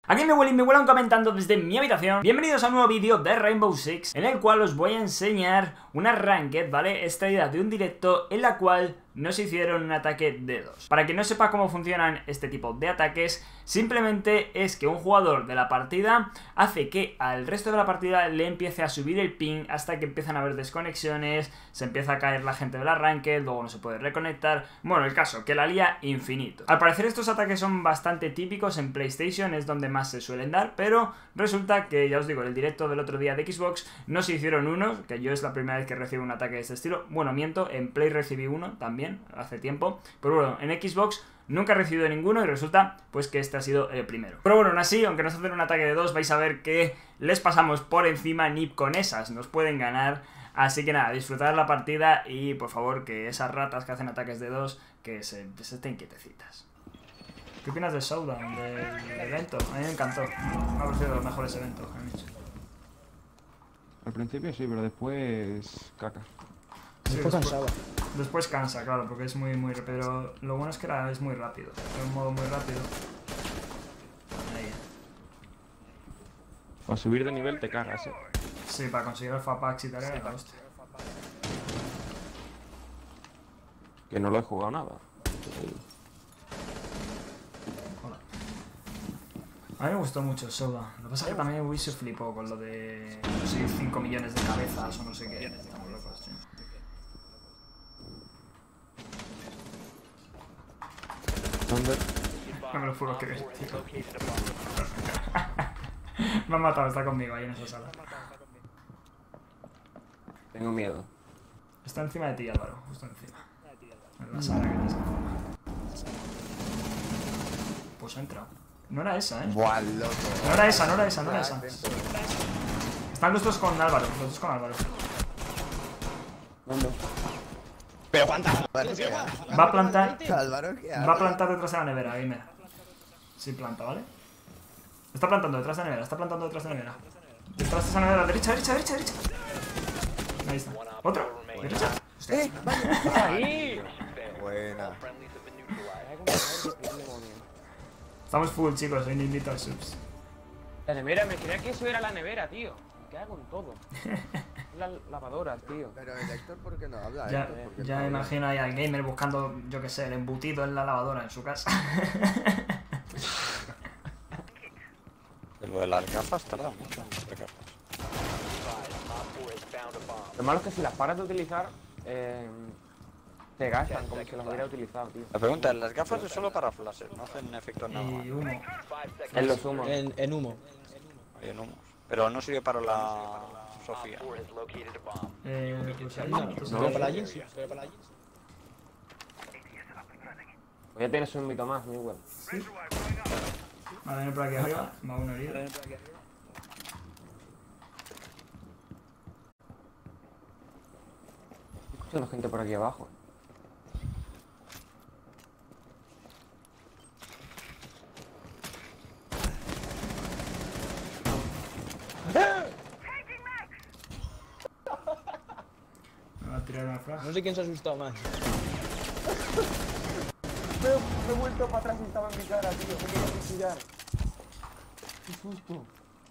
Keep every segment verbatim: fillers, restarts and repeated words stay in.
Aquí me huelen, me huelan comentando desde mi habitación. Bienvenidos a un nuevo vídeo de Rainbow Six, en el cual os voy a enseñar una ranked, ¿vale? Extraída de un directo en la cual nos hicieron un ataque de dos. Para quien no sepa cómo funcionan este tipo de ataques, simplemente es que un jugador de la partida hace que al resto de la partida le empiece a subir el ping hasta que empiezan a haber desconexiones, se empieza a caer la gente de la ranked, luego no se puede reconectar. Bueno, el caso, que la lía infinito. Al parecer estos ataques son bastante típicos en PlayStation, es donde más se suelen dar, pero resulta que, ya os digo, en el directo del otro día de Xbox no se hicieron unos, que yo es la primera vez que recibo un ataque de este estilo. Bueno, miento, en Play recibí uno también, hace tiempo, pero bueno, en Xbox nunca he recibido ninguno y resulta pues que este ha sido el primero. Pero bueno, aún así, aunque nos hacen un ataque de dos, vais a ver que les pasamos por encima, ni con esas nos pueden ganar. Así que nada, disfrutad la partida y por favor que esas ratas que hacen ataques de dos, que se, se estén quietecitas. ¿Qué opinas del Showdown, del evento? A mí me encantó, me ha parecido de los mejores eventos que han hecho. Al principio sí, pero después caca. Sí, después después, cansaba. después cansa, claro, porque es muy, muy... Pero lo bueno es que era, es muy rápido, es un modo muy rápido. Ahí. Para subir de nivel te cagas, eh. Sí, para conseguir el Fapax y tal era la hostia. Que no lo he jugado nada. Hola. A mí me gustó mucho el Showdown. Lo que pasa es que también Wii se flipó con lo de... no sé, cinco millones de cabezas o no sé qué. Estamos locos, tío. ¿Dónde? No me lo puedo creer, tío. Me han matado, está conmigo ahí en esa sala. Tengo miedo. Está encima de ti, Álvaro, justo encima. En la sala que tienes encima. Pues ha entrado. No era esa, eh. Buah, loco. No era esa, no era esa, no era esa. Están los dos con Álvaro, los dos con Álvaro. ¿Dónde? Pero cuántas. Va a plantar. Álvaro, ¿qué haces? Va a plantar detrás de la nevera, Gamer. Sí, planta, ¿vale? Está plantando detrás de la nevera, está plantando detrás de la nevera. Detrás de esa nevera, derecha, derecha, derecha, derecha. Ahí está. ¿Otro? ¿Derecha? ¡Eh! ¡Ahí! Buena. Estamos full, chicos, hoy no invito a subs. La nevera, me creía que eso era la nevera, tío. Me cago en todo. La lavadora, tío. Pero el Héctor, ¿por qué no habla? Ya, Héctor? ¿Por qué ya no me habla? imagino ahí al Gamer buscando, yo que sé, el embutido en la lavadora en su casa. Lo de las gafas tarda mucho en hacer gafas. Lo malo es que si las paras de utilizar, eh, te gastan como si las hubiera utilizado, tío. La pregunta es, las gafas es solo para flashes, no hacen efectos nada más. Y humo. En los humos. En, en humo. Hay en humos. Pero no sirve para la Sofía. Eh, pues ahí No, no, pues no, ahí. para la Jinx, pero para la Jinx. Pues ya tienes un mito más, mi web. Sí. Va a venir por aquí arriba, va uno herido. Escucho a la gente por aquí abajo. Me va a tirar una frase. No sé quién se ha asustado más. Me, me he vuelto para atrás y estaba en mi cara, tío. Me tengo que tirar. Qué susto.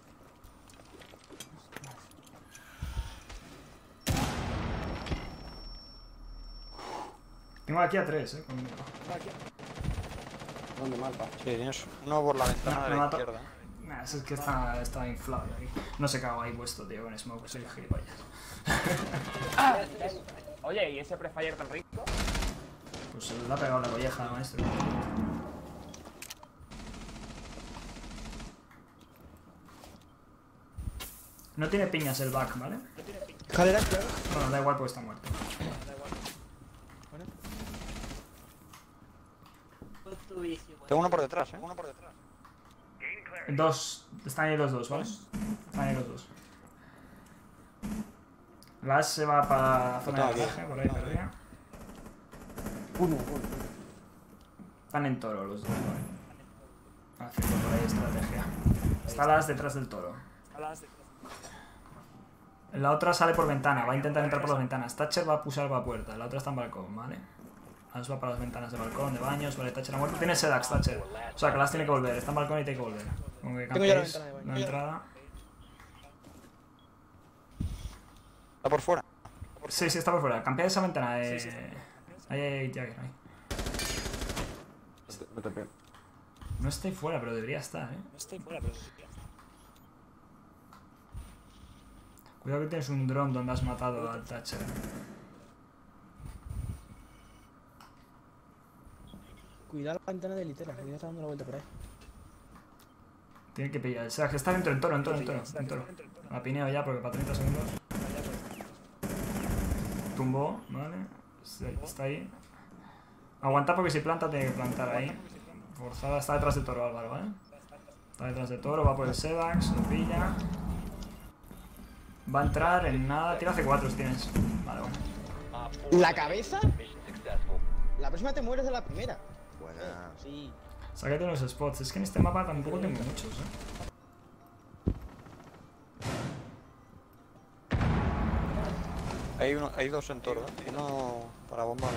Tengo aquí a tres, eh, conmigo. ¿Dónde, Malpa? Sí, tienes uno por la ventana No, de me la mato. izquierda. Nah, es que está, está inflado aquí. No sé qué hago ahí puesto, tío, con smoke, soy gilipollas. Oye, ¿y ese prefire tan rico? Pues se le ha pegado la colleja, maestro. No tiene piñas el back, ¿vale? Escalera, claro. Bueno, da igual porque está muerto. Tengo uno por detrás, eh. Uno por detrás. Dos, están ahí los dos, ¿vale? Están ahí los dos. Las se va para la zona de garaje, por ahí perdida. Uno, uno. Están en toro los dos, ¿vale? Haciendo por ahí estrategia. Está las detrás del toro. La otra sale por ventana, va a intentar entrar por las ventanas. Thatcher va a pulsar la puerta, la otra está en balcón, ¿vale? Ash va para las ventanas de balcón, de baños, vale, Thatcher ha muerto. Tiene Sedax, Thatcher. O sea, que las tiene que volver, está en balcón y tiene que volver. Como que Tengo ya la campeéis ventana de baño. la entrada. Está por fuera. Sí, sí, está por fuera. Campea esa ventana. Eh... Sí, sí. Ahí, ahí, ahí, Jagger, ahí. Me tapé. No estoy fuera, pero debería estar, eh. No estoy fuera, pero debería estar. Cuidado que tienes un dron donde has matado al Thatcher. Cuidado la ventana de litera, que ya está dando la vuelta por ahí. Tiene que pillar. O sea, que está dentro, en toro, en toro, en toro. En toro. La pineo ya porque para treinta segundos. Tumbó, vale. Está ahí. Aguanta porque si planta tiene que plantar ahí. Forzada, está detrás de toro Álvaro, ¿vale? Está detrás de toro, va por el Sedax, lo pilla. Va a entrar en nada. Tira C cuatro si tienes. Vale, bueno. ¿La cabeza? La próxima te mueres de la primera. Buena. Sí. Sácate los spots. Es que en este mapa tampoco tengo muchos, eh. Hay, uno, hay dos en toro, ¿eh? Uno para bomba.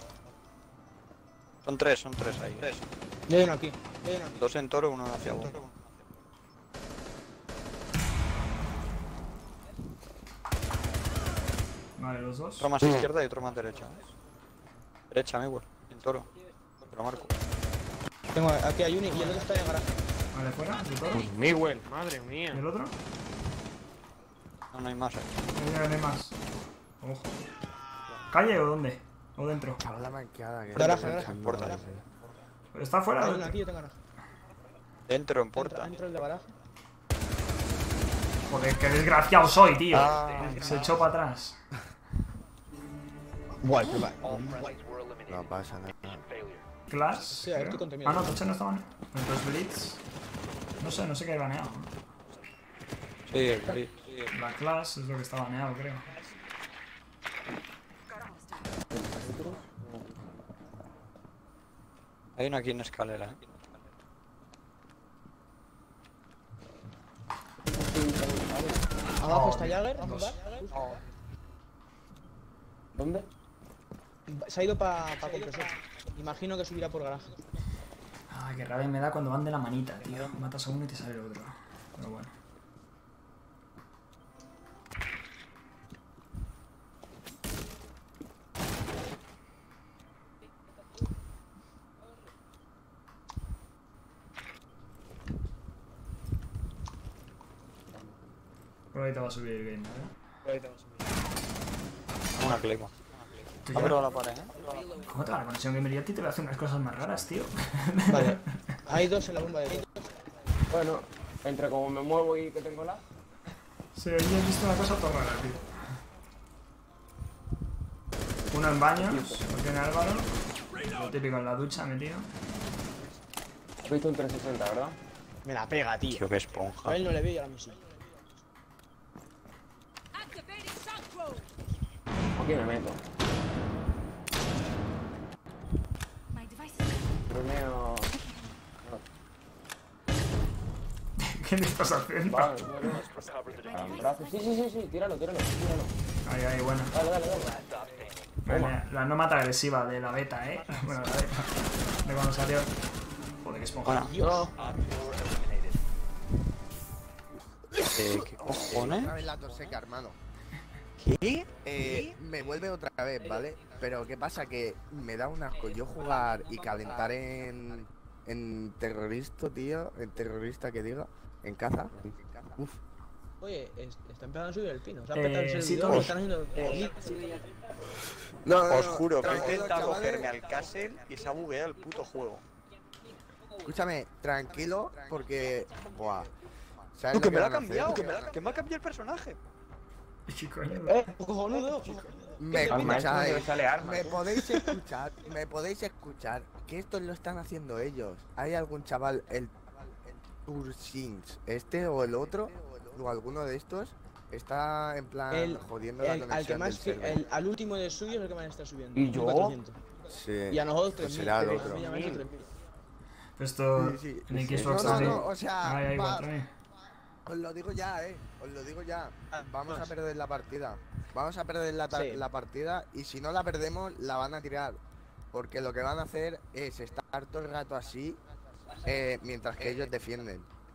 Son tres, son tres ahí. Tres. Yo hay uno aquí. Yo hay uno aquí. Dos en toro, uno hacia bomba. Vale, los dos. Otro más izquierda y otro más derecha. Derecha, amigo. En toro. Te lo marco. Tengo, aquí hay uno y el otro está en el garaje. Vale, fuera, de toro. Miguel, madre mía. ¿Y el otro? No, no hay más ahí. No hay más. Ojo. ¿Calle o dónde? ¿O dentro? La manqueada que Garaje, garaje. Puerta. ¿Pero está fuera? Hay o uno dentro? aquí, yo tengo garaje. Dentro, en puerta. Dentro del de garaje. Joder, qué desgraciado soy, tío. Ah. Se echó para atrás. Guay, qué va. no pasa nada. Clash. Sí, a ver, creo. tú contenido. Ah, no, Toche no estaba. Entonces Blitz. No sé, no sé qué hay baneado. Sí, sí. La Clash es lo que está baneado, creo. Hay uno aquí en escalera, ¿eh? Abajo está Jagger. ¿un bar? ¿Dónde? Se ha ido para pa compresor. Imagino que subirá por garaje. Ay, qué rabia me da cuando van de la manita, tío. Matas a uno y te sale el otro. Pero bueno. Por ahí te va a subir el game, ¿eh? Una clima. Tú ya- Abro la pared, ¿eh? ¿Cómo te va la conexión gamer? Y a ti te va a hacer unas cosas más raras, tío. Vale. Hay dos en la bomba de dos. Bueno, entre como me muevo y que tengo la... Sí, hoy he visto una cosa todo rara, tío. Uno en baños, lo tiene Álvaro. Lo típico en la ducha metido. Has visto un trescientos sesenta, ¿verdad? Me la pega, tío. Tío, qué esponja. A él no le veo y ahora mismo sí. Aquí me meto. Bruneo... ¿Qué le estás haciendo? Vale, bueno. Sí, sí, sí, sí, tíralo, tíralo, tíralo. Ahí, ahí, bueno. Dale, dale, dale. Vale, la no mata agresiva de la beta, eh. Bueno, la beta. De cuando salió. Joder, qué esponja. Bueno, Dios. eh, ¿qué cojones? Otra vez la torseca, hermano. ¿Qué? Eh, me vuelve otra vez, ¿vale? Pero ¿qué pasa? Que me da un asco yo jugar y calentar en... En terrorista, tío. En terrorista que diga. En caza. Uf. Oye, es- está empezando a subir el pino. Se ha Eh, petado el sí, servidor, todos. están haciendo... eh, No, no, Os no, juro que he tranquilo, intentado chavales. cogerme al castle y se ha bugueado el puto juego. Escúchame, tranquilo, porque... Buah. ¿Sabes Tú, que lo me lo ha van a hacer? cambiado, que me, lo- que me ha cambiado el personaje. ¿Qué coño? ¡Eh, cojonudo! Me Al maestro escucháis, le sale arma. me podéis escuchar, me podéis escuchar, que esto lo están haciendo ellos. ¿Hay algún chaval, el Tursins, este o el otro, o alguno de estos, está en plan El, jodiendo la el, al, que conexión más, del fi- server? el, al último de suyo es el que más está subiendo. ¿Y yo? cuatrocientos. Sí, Y a nosotros pues tres mil. será el A otro. mí ya me ha hecho tres mil. Esto Sí, sí, en sí. Xbox No, no, también. no, o sea, Ay, ay, va- cuatro mil. Os lo digo ya, eh, os lo digo ya. Ah, Vamos a más. perder la partida. Vamos a perder la, ta- Sí. la partida y si no la perdemos, la van a tirar. Porque lo que van a hacer es estar todo el rato así eh, mientras que ellos defienden.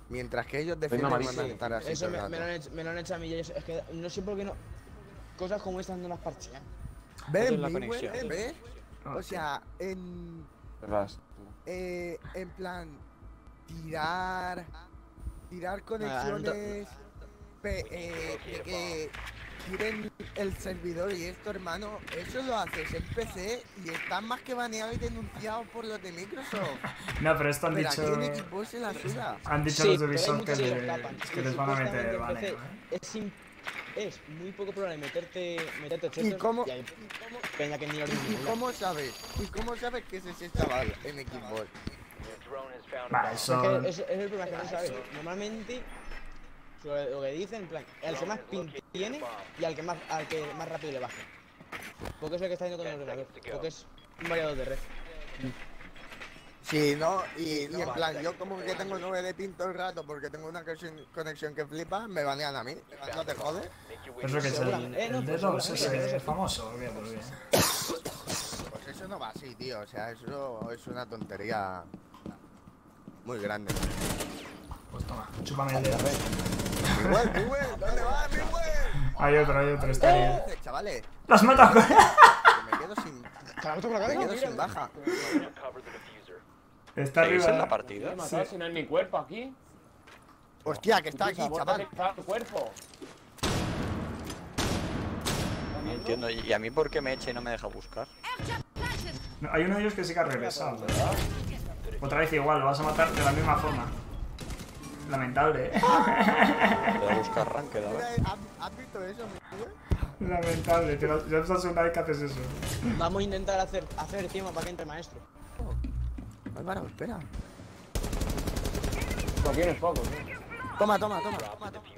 Mientras que ellos defienden malísimo. van a estar así Eso todo el me, me, lo rato. han hecho, me lo han hecho a mí. y eso- Es que no sé por qué no. Cosas como estas no las parchean. ¿Ves, la Miguel? conexión. ¿Ves? Ah, O sea, en... Ras. Eh, en plan... Tirar... Tirar Ah, conexiones... pe- eh, de que tiren el servidor y esto, hermano, eso lo haces en P C y estás más que baneado y denunciado por los de Microsoft. No, pero esto han Pero dicho. aquí en Xbox se la suda. Han dicho Sí, los de pero hay Ubisoft que, muchos que lo le- tapan. que Y les van a meter supuestamente en baneo, P C ¿eh? Es, im- es muy poco probable meterte, meterte ¿Y chetos cómo- hay peña que ni lo ¿Y cómo sabes? ¿Y cómo sabes que es ese chaval en Xbox? Va, Es eso. que es, es el problema que no sabes. Normalmente sobre lo que dicen, en plan, el que más ping tiene y al que más al que más rápido le baje. Porque es el que está yendo con el ordenador. Porque es un variador de red. Sí, ¿no? Y, y en plan, yo como que tengo nueve de pin todo el rato porque tengo una conexión, conexión que flipa, me banean a mí. ¿No te jodes? Eso que es el, Seguramente. Eh, no, el pues D dos, seguramente, ese eso. famoso, olvídalo bien. Pues eso no va así, tío. O sea, eso es una tontería muy grande. Pues toma, chúpame el dedo. Miguel, Miguel, ¿dónde vas, Miguel? Hay otro, hay otro, está ahí. ¿Qué haces, chavales? ¡Lo has matado! Que me quedo sin, Carajo, por la me cabeza, quedo mira. sin baja. Está ¿Seguís en la arriba. partida? Me he matado si no es mi cuerpo aquí. Hostia, que está aquí, Piensa, chaval. bórrate cada cuerpo. No entiendo. ¿Y a mí por qué me echa y no me deja buscar? No, hay uno de ellos que sí que ha regresado. Otra vez igual, lo vas a matar de la misma forma. Lamentable, eh. Voy a buscar ranked, a Mira, ver. ¿has, has visto eso, Miguel? Lamentable, tío. Ya estás una vez que haces eso. Vamos a intentar hacer, hacer tiempo para que entre maestro. Álvaro, espera. Lo tienes poco, tío. Toma, toma, toma. toma, toma.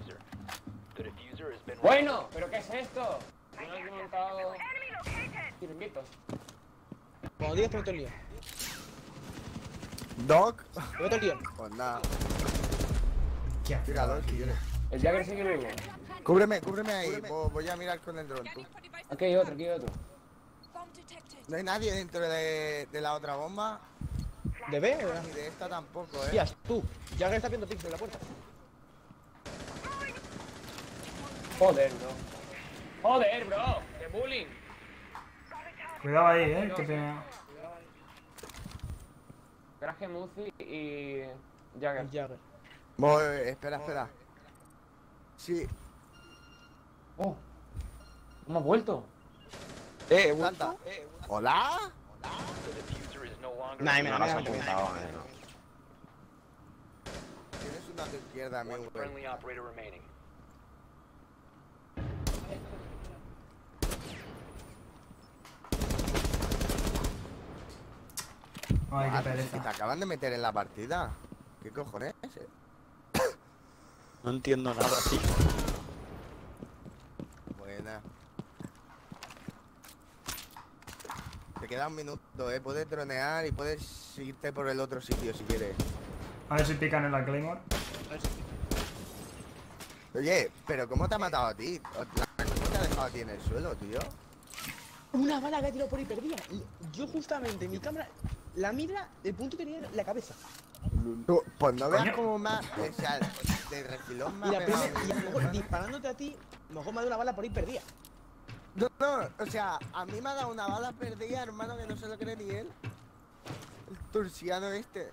Bueno, ¿pero qué es esto? No he montado chiringuitos. Cuando digas te meto el lío. Doc. Te meto el lío. Pues nada, ¿Qué haces? tíralo si quieres. El Jagger sigue vivo. Cúbreme, cúbreme ahí. Vo- Voy a mirar con el dron, tú. Aquí hay otro, aquí hay otro. No hay nadie dentro de, de la otra bomba. ¿De B? ¿verdad? Ni de esta tampoco, eh. Tías, tú. Ya que está viendo pixel en la puerta. Joder, bro. Joder, bro. ¡Qué bullying! Cuidado ahí, eh. Que tiene. Traje Muzi y Jagger. El Jagger. Voy, espera, espera. Sí, Oh, ¿cómo has vuelto? Eh, he salta. vuelto. ¿Hola? Nah, me No la lo has me la- me la- apuntado, eh, no. Tienes una a tu izquierda, amigo. Ay, qué Ah, pues si te pereza. acaban de meter en la partida. ¿Qué cojones? No entiendo nada, tío. Buena. Te queda un minuto, eh. Puedes dronear y puedes irte por el otro sitio si quieres. A ver si pican en la Claymore. Oye, pero ¿cómo te ha matado a ti? ¿Cómo te ha dejado a ti en el suelo, tío? Una bala que ha tirado por ahí perdida. Y yo justamente, mi cámara, la mira, el punto tenía en la cabeza. Tú, pues no veas Coño. cómo más. O sea, de refilón me Y, ha la pegado. primera, y a lo mejor disparándote a ti, a lo mejor me ha dado una bala por ahí perdida. No, no, o sea, a mí me ha dado una bala perdida, hermano, que no se lo cree ni él. El turciano este.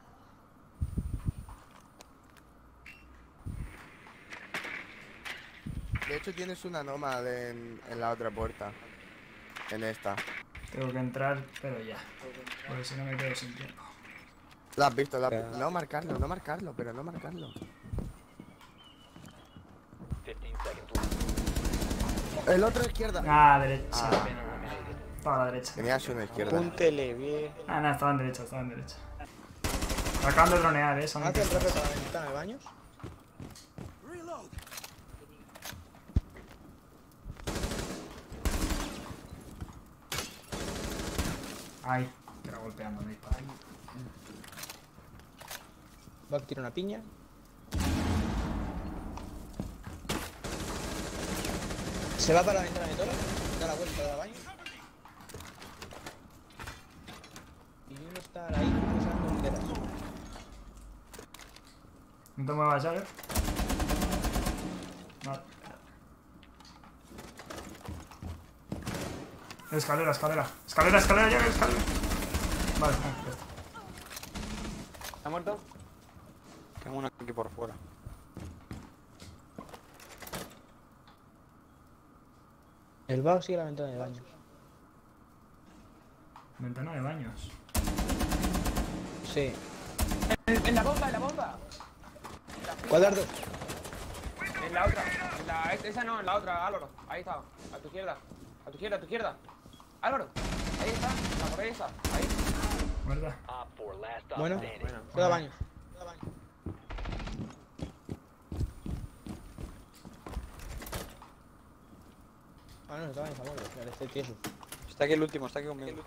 De hecho, tienes una nómada en, en la otra puerta. En esta. Tengo que entrar, pero ya. Porque si no me quedo sin tiempo. ¿La has visto? ¿La has visto? No marcarlo, no marcarlo, pero no marcarlo. El otro izquierda. Ah, derecha. Ah. Estaba a la derecha. Tenías una izquierda. Apúntele bien. Ah, no, estaba en derecha, estaba en derecha. Acaban de dronear, eh. Son... Hace el refe para la ventana de baños. Ay, que era golpeando, me dispara. Va a tirar una piña. Se va para la ventana de toro, da la vuelta al baño. Y uno está ahí usando banderas. No te muevas, ¿sabes? Vale. Escalera, escalera. Escalera, escalera, ya, escalera. Vale, ya está. ¿Está muerto? Tengo uno aquí por fuera. El bug sigue la ventana de baños. Ventana de baños. Sí. En, en la bomba, en la bomba. ¿Cuál de las dos? En la otra. En la, esa no, en la otra, Álvaro. Ahí está. A tu izquierda. A tu izquierda, a tu izquierda. Álvaro. Ahí está. La por ahí está. Ahí. Muerta. Bueno, Bueno. queda baños. Queda baños. Ah, no, está baños, está baños. Este tieso. Está aquí el último, está aquí conmigo.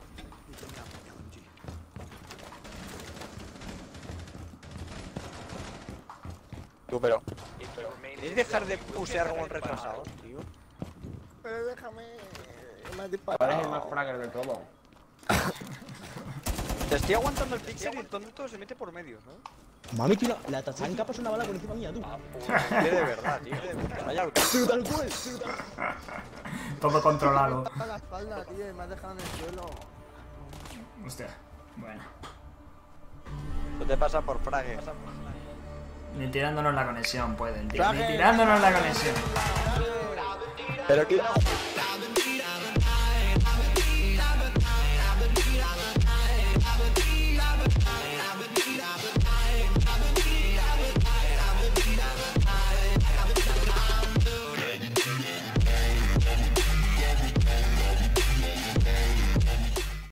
Tú, pero... ¿Queréis dejar de pusear como un retrasado, tío? Pero déjame. Me has ¿Cuál es el disparado. más fragger de todo? Te estoy aguantando el pixel y el tonto se mete por medio, ¿no? Mami, tío, la tachanca pasa una bala por encima mía, tú. Tío, de verdad, tío. De verdad. Vaya auto. Pero tal cual, pero tal Todo controlado. A la espalda, tío, y me has dejado en el suelo. Hostia. Bueno. Esto te pasa por frague. Ni tirándonos la conexión pueden, tío. Ni tirándonos la conexión. Pero que...